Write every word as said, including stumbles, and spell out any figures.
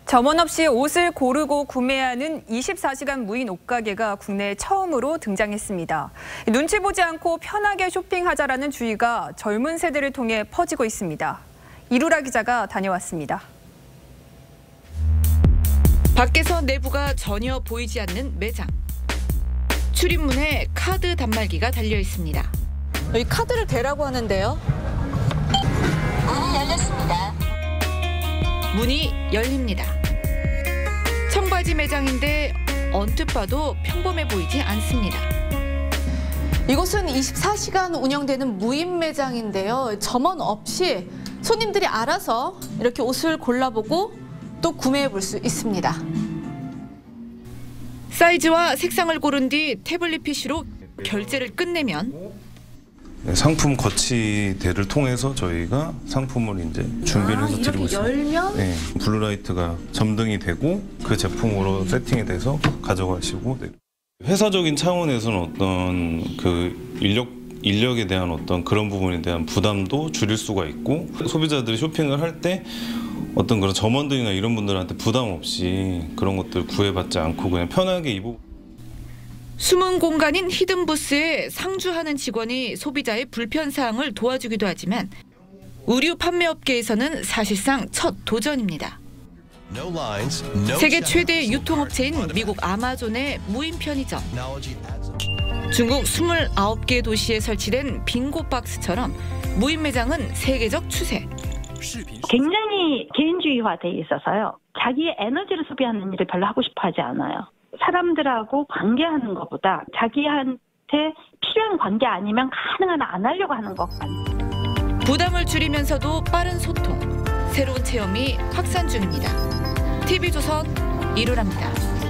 점원 없이 옷을 고르고 구매하는 이십사 시간 무인 옷가게가 국내에 처음으로 등장했습니다. 눈치 보지 않고 편하게 쇼핑하자라는 주의가 젊은 세대를 통해 퍼지고 있습니다. 이루라 기자가 다녀왔습니다. 밖에서 내부가 전혀 보이지 않는 매장. 출입문에 카드 단말기가 달려 있습니다. 여기 카드를 대라고 하는데요. 문이 열렸습니다. 문이 열립니다. 청바지 매장인데 언뜻 봐도 평범해 보이지 않습니다. 이곳은 이십사 시간 운영되는 무인 매장인데요. 점원 없이 손님들이 알아서 이렇게 옷을 골라보고 또 구매해 볼 수 있습니다. 사이즈와 색상을 고른 뒤 태블릿 피시로 결제를 끝내면 상품 거치대를 통해서 저희가 상품을 이제 준비를 아, 해서 드리고 있습니다. 열면? 네, 블루라이트가 점등이 되고 그 제품으로 세팅이 돼서 가져가시고, 네. 회사적인 차원에서는 어떤 그 인력 인력에 대한 어떤 그런 부분에 대한 부담도 줄일 수가 있고, 소비자들이 쇼핑을 할 때 어떤 그런 점원들이나 이런 분들한테 부담 없이 그런 것들 구애받지 않고 그냥 편하게 입어. 숨은 공간인 히든부스에 상주하는 직원이 소비자의 불편사항을 도와주기도 하지만 의류 판매업계에서는 사실상 첫 도전입니다. 세계 최대 유통업체인 미국 아마존의 무인 편의점. 중국 이십구 개 도시에 설치된 빙고 박스처럼 무인 매장은 세계적 추세. 굉장히 개인주의화돼 있어서요. 자기의 에너지를 소비하는 일을 별로 하고 싶어 하지 않아요. 사람들하고 관계하는 것보다 자기한테 필요한 관계 아니면 가능한 한 안 하려고 하는 것 같아요. 부담을 줄이면서도 빠른 소통, 새로운 체험이 확산 중입니다. 티비조선 이루라입니다.